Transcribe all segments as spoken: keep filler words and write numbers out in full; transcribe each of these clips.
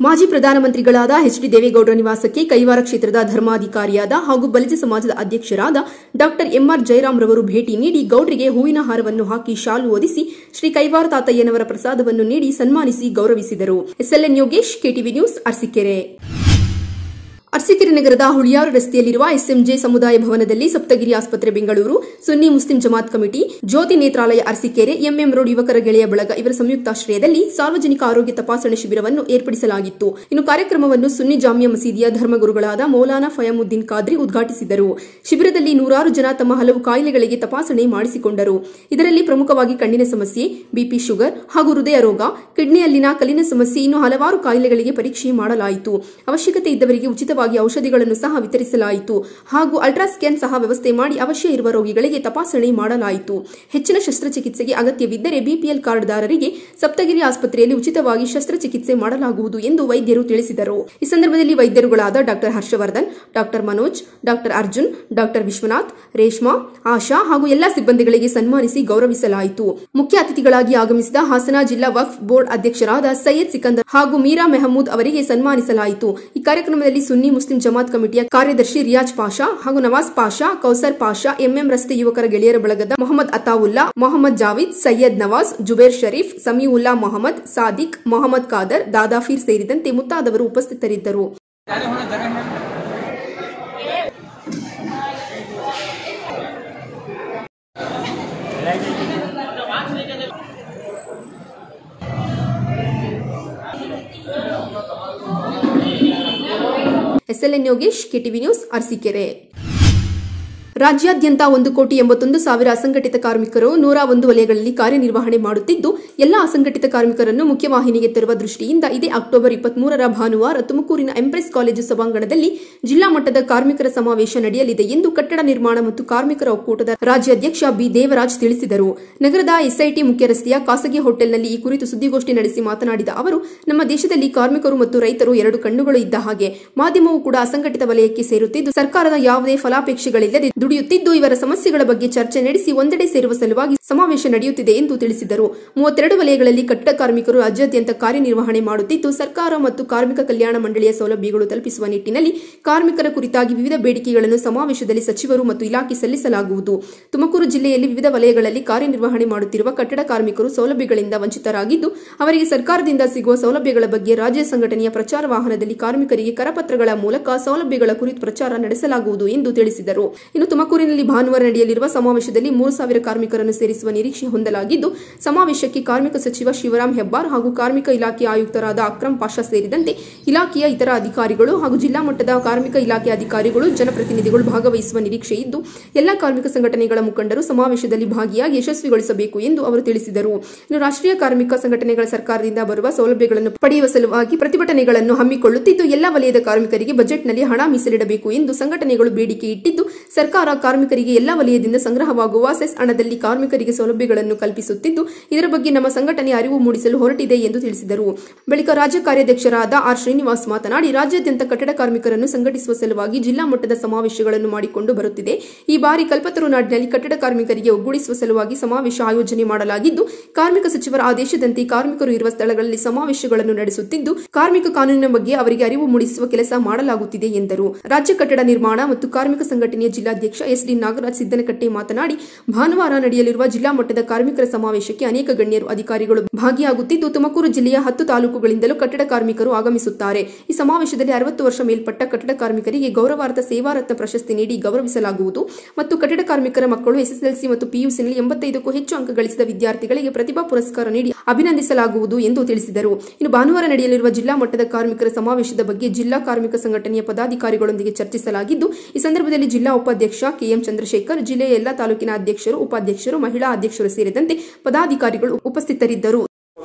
ಮಾಜಿ ಪ್ರಧಾನಮಂತ್ರಿಗಳಾದ H D ದೇವೇಗೌಡರ ನಿವಾಸಕ್ಕೆ ಕೈವಾರ ಕ್ಷೇತ್ರದ ಧರ್ಮಾಧಿಕಾರಿಯಾದ ಹಾಗೂ ಬಲಿಜ ಸಮಾಜದ ಅಧ್ಯಕ್ಷರಾದ ಡಾ ಎಂ ಆರ್ ಜಯರಾಮ್ ರವರು ಭೇಟಿ ನೀಡಿ ಗೌಡ್ರಿಗೆ ಹೂವಿನ ಹಾರವನ್ನು ಹಾಕಿ ಶಾಲು ಹೊದಿಸಿ ಶ್ರೀ ಕೈವಾರ ತಾತಯ್ಯನವರ ಪ್ರಸಾದವನ್ನು ನೀಡಿ ಸನ್ಮಾನಿಸಿ ಗೌರವಿಸಿದರು. SLN Yogesh, KTV news, Arsikere. Arsikere ನಗರದ ಹುಳಿಯಾರು ರಸ್ತೆಯಲ್ಲಿರುವ ಎಸ್ಎಂಜೆ ಸಮುದಾಯ ಭವನದಲ್ಲಿ ಸಪ್ತಗಿರಿ ಆಸ್ಪತ್ರೆ Bengaluru, Sunni Muslim Jamaat committee, Jyothi Netralaya Arsikere, MM road ಯುವಕರ ಗೆಳೆಯ ಬಳಗ ಇವರ ಸಂಯುಕ್ತಾಶ್ರಯದಲ್ಲಿ ಸಾರ್ವಜನಿಕ ಆರೋಗ್ಯ ತಪಾಸಣೆ ಶಿಬಿರವನ್ನು ಏರ್ಪಡಿಸಲಾಗಿತ್ತು. ಇನ್ನು ಕಾರ್ಯಕ್ರಮವನ್ನು ಸುನ್ನಿ ಜಾಮಿಯಾ ಮಸೀದಿಯ ಧರ್ಮಗುರುಗಳಾದ ಮೌಲಾನಾ ಫಯಾಮುದ್ದೀನ್ ಖಾದ್ರಿ ಉದ್ಘಾಟಿಸಿದರು. ಶಿಬಿರದಲ್ಲಿ ನೂರಾರು ಜನ ತಮ್ಮ ಹಲವು ಕಾಯಿಲೆಗಳಿಗೆ ತಪಾಸಣೆ ಮಾಡಿಸಿಕೊಂಡರು. ಇದರಲ್ಲಿ ಪ್ರಮುಖವಾಗಿ ಕಣ್ಣಿನ ಸಮಸ್ಯೆ, ಬಿಪಿ, ಶುಗರ್ ಹಾಗೂ ಹೃದಯ ರೋಗ, ಕಿಡ್ನಿಯಲ್ಲಿನ ಕಲ್ಲಿನ ಸಮಸ್ಯೆ ಇನ್ನು ಹಲವಾರು ಕಾಯಿಲೆಗಳಿಗೆ ಪರೀಕ್ಷೆ ಮಾಡಲಾಯಿತು. ಅವಶ್ಯಕತೆ ಇದ್ದವರಿಗೆ ಉಚಿತವಾಗಿ ಔಷಧಿಗಳನ್ನು ಸಹ ವಿತರಿಸಲಾಯಿತು ಹಾಗೂ ಅಲ್ಟ್ರಾಸ್ಕ್ಯಾನ್ ಸಹ ವ್ಯವಸ್ಥೆ ಮಾಡಿ ಅವಶ್ಯ ಇರುವ ರೋಗಿಗಳಿಗೆ ತಪಾಸಣೆ ಮಾಡಲಾಯಿತು. ಹೆಚ್ಚಿನ ಶಸ್ತ್ರಚಿಕಿತ್ಸೆಗೆ ಅಗತ್ಯವಿದ್ದರೆ ಬಿಪಿಎಲ್ ಕಾರ್ಡ್ದಾರರಿಗೆ ಸಪ್ತಗಿರಿ ಆಸ್ಪತ್ರೆಯಲ್ಲಿ ಉಚಿತವಾಗಿ ಶಸ್ತ್ರಚಿಕಿತ್ಸೆ ಮಾಡಲಾಗುವುದು ಎಂದು ವೈದ್ಯರು ತಿಳಿಸಿದರು. ಈ ಸಂದರ್ಭದಲ್ಲಿ ವೈದ್ಯರುಗಳಾದ ಡಾ ಹರ್ಷವರ್ಧನ್, ಡಾ ಮನೋಜ್, ಡಾ ಅರ್ಜುನ್, ಡಾ ವಿಶ್ವನಾಥ್, ರೇಷ್ಮಾ, ಆಶಾ ಹಾಗೂ ಎಲ್ಲಾ ಸಿಬ್ಬಂದಿಗಳಿಗೆ ಸನ್ಮಾನಿಸಿ ಗೌರವಿಸಲಾಯಿತು. ಮುಖ್ಯ ಅತಿಥಿಗಳಾಗಿ ಆಗಮಿಸಿದ ಹಾಸನ ಜಿಲ್ಲಾ ವಕ್ಫ್ ಬೋರ್ಡ್ ಅಧ್ಯಕ್ಷರಾದ ಸೈಯದ್ ಸಿಕಂದರ್ ಹಾಗೂ ಮೀರಾ ಮೆಹಮೂದ್ ಅವರಿಗೆ ಸನ್ಮಾನಿಸಲಾಯಿತು. ಈ ಕಾರ್ಯಕ್ರಮದಲ್ಲಿ ಸುನ್ನಿ ಮುಸ್ಲಿಂ ಜಮಾತ್ ಕಮಿಟಿಯ ಕಾರ್ಯದರ್ಶಿ ರಿಯಾಜ್ ಪಾಷಾ ಹಾಗೂ ನವಾಜ್ ಪಾಷಾ, ಕೌಸರ್ ಪಾಷಾ, ಎಂಎಂ ರಸ್ತೆ ಯುವಕರ ಗೆಳೆಯರ ಬಳಗದ ಮೊಹಮ್ಮದ್ ಅತಾವುಲ್ಲಾ, ಮೊಹಮ್ಮದ್ ಜಾವೀದ್, ಸೈಯದ್ ನವಾಜ್, ಜುಬೇರ್ ಶರೀಫ್, ಸಮೀವುಲ್ಲಾ ಮೊಹಮ್ಮದ್, ಸಾದಿಕ್, ಮೊಹಮ್ಮದ್ ಖಾದರ್, ದಾದಾಫೀರ್ ಸೇರಿದಂತೆ ಮುಂತಾದವರು ಉಪಸ್ಥಿತರಿದ್ದರು. SLN Yogesh, KTV news, Arsikere. ರಾಜ್ಯಾದ್ಯಂತ ಒಂದು ಕೋಟಿ ಎಂಬತ್ತೊಂದು ಸಾವಿರ ಅಸಂಘಟಿತ ಕಾರ್ಮಿಕರು ನೂರ ಒಂದು ವಲಯಗಳಲ್ಲಿ ಕಾರ್ಯನಿರ್ವಹಣೆ ಮಾಡುತ್ತಿದ್ದು, ಎಲ್ಲಾ ಅಸಂಘಟಿತ ಕಾರ್ಮಿಕರನ್ನು ಮುಖ್ಯವಾಹಿನಿಗೆ ತರುವ ದೃಷ್ಟಿಯಿಂದ ಇದೇ ಅಕ್ಟೋಬರ್ ಇಪ್ಪತ್ಮೂರರ ಭಾನುವಾರ ತುಮಕೂರಿನ ಎಂಪ್ರೆಸ್ ಕಾಲೇಜು ಸಭಾಂಗಣದಲ್ಲಿ ಜಿಲ್ಲಾ ಮಟ್ಟದ ಕಾರ್ಮಿಕರ ಸಮಾವೇಶ ನಡೆಯಲಿದೆ ಎಂದು ಕಟ್ಟಡ ನಿರ್ಮಾಣ ಮತ್ತು ಕಾರ್ಮಿಕರ ಒಕ್ಕೂಟದ ರಾಜ್ಯಾಧ್ಯಕ್ಷ ಬಿ ದೇವರಾಜ್ ತಿಳಿಸಿದರು. ನಗರದ ಎಸ್ಐಟಿ ಮುಖ್ಯ ರಸ್ತೆಯ ಖಾಸಗಿ ಹೋಟೆಲ್ನಲ್ಲಿ ಈ ಕುರಿತು ಸುದ್ದಿಗೋಷ್ಠಿ ನಡೆಸಿ ಮಾತನಾಡಿದ ಅವರು, ನಮ್ಮ ದೇಶದಲ್ಲಿ ಕಾರ್ಮಿಕರು ಮತ್ತು ರೈತರು ಎರಡು ಕಣ್ಣುಗಳು ಇದ್ದ ಹಾಗೆ. ಮಾಧ್ಯಮವು ಕೂಡ ಅಸಂಘಟಿತ ವಲಯಕ್ಕೆ ಸೇರುತ್ತಿದ್ದು, ಸರ್ಕಾರದ ಯಾವುದೇ ಫಲಾಪೇಕ್ಷೆಗಳಿಲ್ಲದೆ ದುಡಿಯುತ್ತಿದ್ದು, ಇವರ ಸಮಸ್ಯೆಗಳ ಬಗ್ಗೆ ಚರ್ಚೆ ನಡೆಸಿ ಒಂದೆಡೆ ಸೇರುವ ಸಲುವಾಗಿ ಸಮಾವೇಶ ನಡೆಯುತ್ತಿದೆ ಎಂದು ತಿಳಿಸಿದರು. ಮೂವತ್ತೆರಡು ವಲಯಗಳಲ್ಲಿ ಕಟ್ಟಡ ಕಾರ್ಮಿಕರು ರಾಜ್ಯಾದ್ಯಂತ ಕಾರ್ಯನಿರ್ವಹಣೆ ಮಾಡುತ್ತಿದ್ದು, ಸರ್ಕಾರ ಮತ್ತು ಕಾರ್ಮಿಕ ಕಲ್ಯಾಣ ಮಂಡಳಿಯ ಸೌಲಭ್ಯಗಳು ತಲುಪಿಸುವ ನಿಟ್ಟಿನಲ್ಲಿ ಕಾರ್ಮಿಕರ ಕುರಿತಾಗಿ ವಿವಿಧ ಬೇಡಿಕೆಗಳನ್ನು ಸಮಾವೇಶದಲ್ಲಿ ಸಚಿವರು ಮತ್ತು ಇಲಾಖೆ ಸಲ್ಲಿಸಲಾಗುವುದು. ತುಮಕೂರು ಜಿಲ್ಲೆಯಲ್ಲಿ ವಿವಿಧ ವಲಯಗಳಲ್ಲಿ ಕಾರ್ಯನಿರ್ವಹಣೆ ಮಾಡುತ್ತಿರುವ ಕಟ್ಟಡ ಕಾರ್ಮಿಕರು ಸೌಲಭ್ಯಗಳಿಂದ ವಂಚಿತರಾಗಿದ್ದು, ಅವರಿಗೆ ಸರ್ಕಾರದಿಂದ ಸಿಗುವ ಸೌಲಭ್ಯಗಳ ಬಗ್ಗೆ ರಾಜ್ಯ ಸಂಘಟನೆಯ ಪ್ರಚಾರ ವಾಹನದಲ್ಲಿ ಕಾರ್ಮಿಕರಿಗೆ ಕರಪತ್ರಗಳ ಮೂಲಕ ಸೌಲಭ್ಯಗಳ ಕುರಿತು ಪ್ರಚಾರ ನಡೆಸಲಾಗುವುದು ಎಂದು ತಿಳಿಸಿದರು. ಇನ್ನು ತುಮಕೂರಿನಲ್ಲಿ ಭಾನುವಾರ ನಡೆಯಲಿರುವ ಸಮಾವೇಶದಲ್ಲಿ ಮೂರು ಸಾವಿರ ಕಾರ್ಮಿಕರನ್ನು ಸೇರಿಸುವ ನಿರೀಕ್ಷೆ ಹೊಂದಲಾಗಿದ್ದು, ಸಮಾವೇಶಕ್ಕೆ ಕಾರ್ಮಿಕ ಸಚಿವ ಶಿವರಾಂ ಹೆಬ್ಬಾರ್ ಹಾಗೂ ಕಾರ್ಮಿಕ ಇಲಾಖೆ ಆಯುಕ್ತರಾದ ಅಕ್ರಮ್ ಪಾಷಾ ಸೇರಿದಂತೆ ಇಲಾಖೆಯ ಇತರ ಅಧಿಕಾರಿಗಳು ಹಾಗೂ ಜಿಲ್ಲಾ ಮಟ್ಟದ ಕಾರ್ಮಿಕ ಇಲಾಖೆ ಅಧಿಕಾರಿಗಳು, ಜನಪ್ರತಿನಿಧಿಗಳು ಭಾಗವಹಿಸುವ ನಿರೀಕ್ಷೆ ಇದ್ದು, ಎಲ್ಲಾ ಕಾರ್ಮಿಕ ಸಂಘಟನೆಗಳ ಮುಖಂಡರು ಸಮಾವೇಶದಲ್ಲಿ ಭಾಗಿಯಾಗಿ ಯಶಸ್ವಿಗೊಳಿಸಬೇಕು ಎಂದು ಅವರು ತಿಳಿಸಿದರು. ಇನ್ನು ರಾಷ್ಟ್ರೀಯ ಕಾರ್ಮಿಕ ಸಂಘಟನೆಗಳ ಸರ್ಕಾರದಿಂದ ಬರುವ ಸೌಲಭ್ಯಗಳನ್ನು ಪಡೆಯುವ ಸಲುವಾಗಿ ಪ್ರತಿಭಟನೆಗಳನ್ನು ಹಮ್ಮಿಕೊಳ್ಳುತ್ತಿದ್ದು, ಎಲ್ಲಾ ವಲಯದ ಕಾರ್ಮಿಕರಿಗೆ ಬಜೆಟ್ನಲ್ಲಿ ಹಣ ಮೀಸಲಿಡಬೇಕು ಎಂದು ಸಂಘಟನೆಗಳು ಬೇಡಿಕೆ ಇಟ್ಟಿದ್ದು, ಸರ್ಕಾರ ಕಾರ್ಮಿಕರಿಗೆ ಎಲ್ಲಾ ವಲಯದಿಂದ ಸಂಗ್ರಹವಾಗುವ ಸೆಸ್ ಹಣದಲ್ಲಿ ಕಾರ್ಮಿಕರಿಗೆ ಸೌಲಭ್ಯಗಳನ್ನು ಕಲ್ಪಿಸುತ್ತಿದ್ದು, ಇದರ ಬಗ್ಗೆ ನಮ್ಮ ಸಂಘಟನೆ ಅರಿವು ಮೂಡಿಸಲು ಹೊರಟಿದೆ ಎಂದು ತಿಳಿಸಿದರು. ಬಳಿಕ ರಾಜ್ಯ ಕಾರ್ಯಾಧ್ಯಕ್ಷರಾದ ಆರ್ ಶ್ರೀನಿವಾಸ್ ಮಾತನಾಡಿ, ರಾಜ್ಯಾದ್ಯಂತ ಕಟ್ಟಡ ಕಾರ್ಮಿಕರನ್ನು ಸಂಘಟಿಸುವ ಸಲುವಾಗಿ ಜಿಲ್ಲಾ ಮಟ್ಟದ ಸಮಾವೇಶಗಳನ್ನು ಮಾಡಿಕೊಂಡು ಬರುತ್ತಿದೆ. ಈ ಬಾರಿ ಕಲ್ಪತರು ನಾಡಿನಲ್ಲಿ ಕಟ್ಟಡ ಕಾರ್ಮಿಕರಿಗೆ ಒಗ್ಗೂಡಿಸುವ ಸಲುವಾಗಿ ಸಮಾವೇಶ ಆಯೋಜನೆ ಮಾಡಲಾಗಿದ್ದು, ಕಾರ್ಮಿಕ ಸಚಿವರ ಆದೇಶದಂತೆ ಕಾರ್ಮಿಕರು ಇರುವ ಸ್ಥಳಗಳಲ್ಲಿ ಸಮಾವೇಶಗಳನ್ನು ನಡೆಸುತ್ತಿದ್ದು, ಕಾರ್ಮಿಕ ಕಾನೂನಿನ ಬಗ್ಗೆ ಅವರಿಗೆ ಅರಿವು ಮೂಡಿಸುವ ಕೆಲಸ ಮಾಡಲಾಗುತ್ತಿದೆ ಎಂದರು. ರಾಜ್ಯ ಕಟ್ಟಡ ನಿರ್ಮಾಣ ಮತ್ತು ಕಾರ್ಮಿಕ ಸಂಘಟನೆಯ ಜಿಲ್ಲಾಧ್ಯಕ್ಷ ಎಸ್ ಡಿ ನಾಗರಾಜ್ ಸಿದ್ದನಕಟ್ಟೆ ಮಾತನಾಡಿ, ಭಾನುವಾರ ನಡೆಯಲಿರುವ ಜಿಲ್ಲಾ ಮಟ್ಟದ ಕಾರ್ಮಿಕರ ಸಮಾವೇಶಕ್ಕೆ ಅನೇಕ ಗಣ್ಯರು, ಅಧಿಕಾರಿಗಳು ಭಾಗಿಯಾಗುತ್ತಿದ್ದು, ತುಮಕೂರು ಜಿಲ್ಲೆಯ ಹತ್ತು ತಾಲೂಕುಗಳಿಂದಲೂ ಕಟ್ಟಡ ಕಾರ್ಮಿಕರು ಆಗಮಿಸುತ್ತಾರೆ. ಈ ಸಮಾವೇಶದಲ್ಲಿ ಅರವತ್ತು ವರ್ಷ ಮೇಲ್ಪಟ್ಟ ಕಟ್ಟಡ ಕಾರ್ಮಿಕರಿಗೆ ಗೌರವಾರ್ಥ ಸೇವಾರತ್ನ ಪ್ರಶಸ್ತಿ ನೀಡಿ ಗೌರವಿಸಲಾಗುವುದು ಮತ್ತು ಕಟ್ಟಡ ಕಾರ್ಮಿಕರ ಮಕ್ಕಳು ಎಸ್ಎಸ್ಎಲ್ಸಿ ಮತ್ತು ಪಿಯುಸಿನಲ್ಲಿ ಎಂಬತ್ತೈದಕ್ಕೂ ಹೆಚ್ಚು ಅಂಕ ಗಳಿಸಿದ ವಿದ್ಯಾರ್ಥಿಗಳಿಗೆ ಪ್ರತಿಭಾ ಪುರಸ್ಕಾರ ನೀಡಿ ಅಭಿನಂದಿಸಲಾಗುವುದು ಎಂದು ತಿಳಿಸಿದರು. ಇನ್ನು ಭಾನುವಾರ ನಡೆಯಲಿರುವ ಜಿಲ್ಲಾ ಮಟ್ಟದ ಕಾರ್ಮಿಕರ ಸಮಾವೇಶದ ಬಗ್ಗೆ ಜಿಲ್ಲಾ ಕಾರ್ಮಿಕ ಸಂಘಟನೆಯ ಪದಾಧಿಕಾರಿಗಳೊಂದಿಗೆ ಚರ್ಚಿಸಲಾಗಿದ್ದು, ಈ ಸಂದರ್ಭದಲ್ಲಿ ಜಿಲ್ಲಾ ಉಪಾಧ್ಯಕ್ಷ ಕೆಎಂ ಚಂದ್ರಶೇಖರ್, ಜಿಲ್ಲೆಯ ಎಲ್ಲಾ ತಾಲೂಕಿನ ಅಧ್ಯಕ್ಷರು, ಉಪಾಧ್ಯಕ್ಷರು, ಮಹಿಳಾ ಅಧ್ಯಕ್ಷರು ಸೇರಿದಂತೆ ಪದಾಧಿಕಾರಿಗಳು ಉಪಸ್ಥಿತರಿದ್ದರು.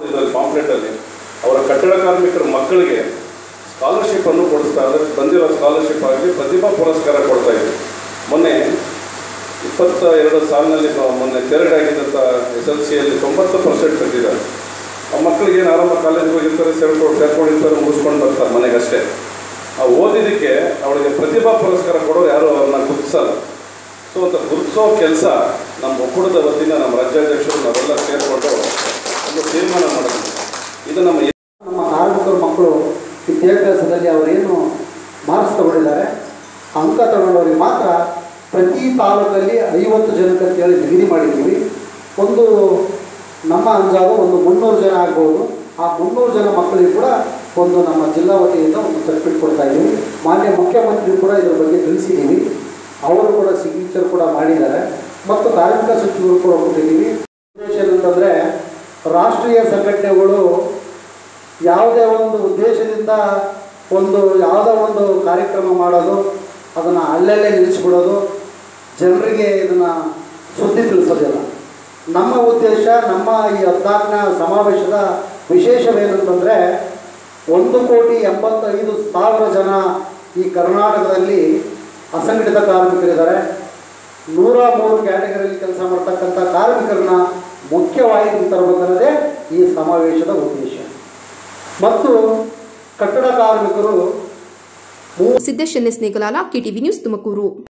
ಅವರ ಕಟ್ಟಡ ಕಾರ್ಮಿಕರ ಮಕ್ಕಳಿಗೆ ಸ್ಕಾಲರ್ಶಿಪ್ ಅನ್ನು ಕೊಡಿಸ್ತಾ ಇದ್ದಾರೆ. ಬಂದಿರೋ ಸ್ಕಾಲರ್ಶಿಪ್ ಆಗಲಿ ಪ್ರತಿಭಾ ಪುರಸ್ಕಾರ ಕೊಡ್ತಾ ಇದ್ದೀವಿ. ಮೊನ್ನೆ ಇಪ್ಪತ್ತ ಎರಡು ಸಾಲಿನಲ್ಲಿ ಮೊನ್ನೆ ತೆರಡೆ ಆಗಿದ್ದಂಥ ಎಸ್ ಎಲ್ ಸಿಯಲ್ಲಿ ತೊಂಬತ್ತು ಪರ್ಸೆಂಟ್ ತೆಗೆದಿದ್ದಾರೆ. ಆ ಮಕ್ಕಳಿಗೆ ಏನು ಆರಾಮ ಕಾಲೇಜಿಗೆ ಹೋಗಿರ್ತಾರೆ, ಸೇರ್ಕೊಂಡು ಸೇರ್ಕೊಂಡಿರ್ತಾರೆ, ಮುಗಿಸ್ಕೊಂಡು ಬರ್ತಾರೆ ಮನೆಗಷ್ಟೇ. ಆ ಓದಿದ್ದಕ್ಕೆ ಅವಳಿಗೆ ಪ್ರತಿಭಾ ಪುರಸ್ಕಾರ ಕೊಡೋರು ಯಾರು ಅವ್ರನ್ನ ಗುರುತಿಸಲ್ಲ. ಸೊ ಅಂತ ಗುರುತಿಸೋ ಕೆಲಸ ನಮ್ಮ ಒಕ್ಕೂಟದ ವತಿಯಿಂದ ನಮ್ಮ ರಾಜ್ಯಾಧ್ಯಕ್ಷರು ನಾವೆಲ್ಲ ಸೇರಿಕೊಂಡು ಒಂದು ತೀರ್ಮಾನ ಮಾಡಿದ್ವಿ. ಇದು ನಮ್ಮ ನಮ್ಮ ಕಾರ್ಮಿಕರ ಮಕ್ಕಳು ವಿದ್ಯಾಭ್ಯಾಸದಲ್ಲಿ ಅವರೇನು ಮಾರ್ಕ್ಸ್ ತಗೊಂಡಿದ್ದಾರೆ ಅಂಕ ತಗೊಂಡವರಿಗೆ ಮಾತ್ರ ಪ್ರತಿ ತಾಲೂಕಲ್ಲಿ ಐವತ್ತು ಜನಕ್ಕೆ ಅಂತೇಳಿ ನಿಗದಿ ಮಾಡಿದ್ದೀವಿ. ಒಂದು ನಮ್ಮ ಅಂದಾಜು ಒಂದು ಮುನ್ನೂರು ಜನ ಆಗ್ಬೋದು. ಆ ಮುನ್ನೂರು ಜನ ಮಕ್ಕಳಿಗೆ ಕೂಡ ಒಂದು ನಮ್ಮ ಜಿಲ್ಲಾ ವತಿಯಿಂದ ಒಂದು ಸರ್ಟಿಫಿಕೇಟ್ ಕೊಡ್ತಾ ಇದ್ದೀವಿ. ಮಾನ್ಯ ಮುಖ್ಯಮಂತ್ರಿ ಕೂಡ ಇದರ ಬಗ್ಗೆ ತಿಳಿಸಿದ್ದೀವಿ. ಅವರು ಕೂಡ ಸಿಗ್ನೇಚರ್ ಕೂಡ ಮಾಡಿದ್ದಾರೆ ಮತ್ತು ಕಾರ್ಮಿಕ ಸಚಿವರು ಕೂಡ ಕೊಟ್ಟಿದ್ದೀವಿ. ಉದ್ದೇಶ ಏನಂತಂದರೆ ರಾಷ್ಟ್ರೀಯ ಸಂಘಟನೆಗಳು ಯಾವುದೇ ಒಂದು ಉದ್ದೇಶದಿಂದ ಒಂದು ಯಾವುದೋ ಒಂದು ಕಾರ್ಯಕ್ರಮ ಮಾಡೋದು, ಅದನ್ನು ಅಲ್ಲಲ್ಲೇ ನಿಲ್ಲಿಸ್ಬಿಡೋದು, ಜನರಿಗೆ ಇದನ್ನು ಸುದ್ದಿ ತಿಳಿಸೋದಿಲ್ಲ. ನಮ್ಮ ಉದ್ದೇಶ, ನಮ್ಮ ಈ ಹದಿನಾಲ್ಕನೇ ಸಮಾವೇಶದ ವಿಶೇಷವೇನೆಂತಂದರೆ ಒಂದು ಕೋಟಿ ಎಂಬತ್ತೈದು ಸಾವಿರ ಜನ ಈ ಕರ್ನಾಟಕದಲ್ಲಿ ಅಸಂಘಟಿತ ಕಾರ್ಮಿಕರಿದ್ದಾರೆ. ನೂರ ಮೂರು ಕ್ಯಾಟಗರಿಯಲ್ಲಿ ಕೆಲಸ ಮಾಡ್ತಕ್ಕಂಥ ಕಾರ್ಮಿಕರನ್ನ ಮುಖ್ಯವಾಗಿ ತರಬೇಕನ್ನೋದೇ ಈ ಸಮಾವೇಶದ ಉದ್ದೇಶ. ಮತ್ತು ಕಟ್ಟಡ ಕಾರ್ಮಿಕರು Siddesh N S Negalala, KTV news, Tumakuru.